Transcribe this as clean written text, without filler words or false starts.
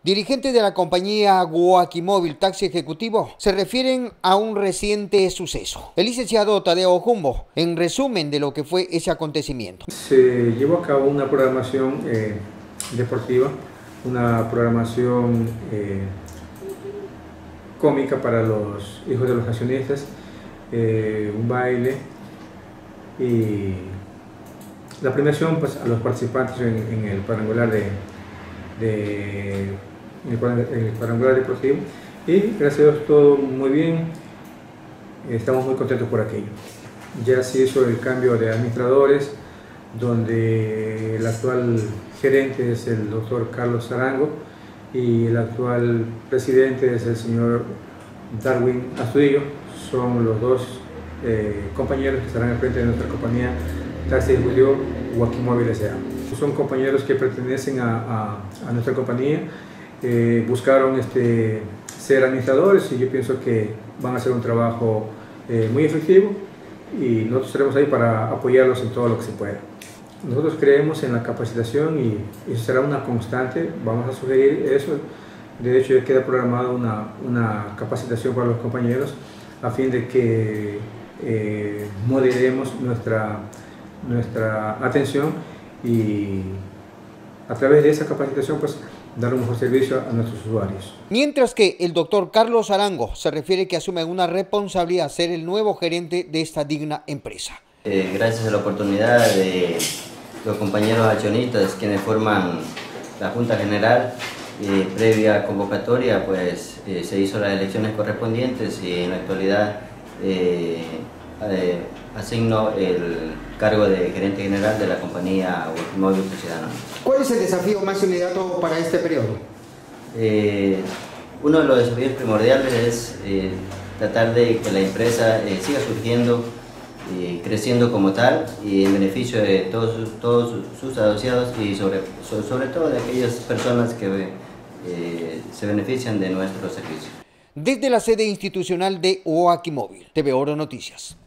Dirigentes de la compañía Guaquimóvil Taxi Ejecutivo se refieren a un reciente suceso. El licenciado Tadeo Jumbo, en resumen de lo que fue ese acontecimiento. Se llevó a cabo una programación deportiva, una programación cómica para los hijos de los accionistas, un baile y la premiación pues, a los participantes en el cuadrangular el cuadrangular deportivo, y gracias a Dios todo muy bien, estamos muy contentos por aquello. Ya se hizo el cambio de administradores, donde el actual gerente es el doctor Carlos Arango y el actual presidente es el señor Darwin Astudillo. Son los dos compañeros que estarán al frente de nuestra compañía Taxi Ejecutivo Guaquimóvil S.A. Son compañeros que pertenecen a nuestra compañía, buscaron ser administradores y yo pienso que van a hacer un trabajo muy efectivo y nosotros estaremos ahí para apoyarlos en todo lo que se pueda. Nosotros creemos en la capacitación y eso será una constante, vamos a sugerir eso. De hecho ya queda programada una capacitación para los compañeros a fin de que moderemos nuestra atención y a través de esa capacitación pues dar un mejor servicio a nuestros usuarios. Mientras que el doctor Carlos Arango se refiere que asume una responsabilidad ser el nuevo gerente de esta digna empresa. Gracias a la oportunidad de los compañeros accionistas quienes forman la Junta General, previa convocatoria pues se hizo las elecciones correspondientes y en la actualidad asigno el cargo de gerente general de la compañía Guaquimóvil Ciudadano. ¿Cuál es el desafío más inmediato para este periodo? Uno de los desafíos primordiales es tratar de que la empresa siga surgiendo, creciendo como tal y en beneficio de todos sus asociados y sobre todo de aquellas personas que se benefician de nuestros servicios. Desde la sede institucional de Guaquimóvil, TV Oro Noticias.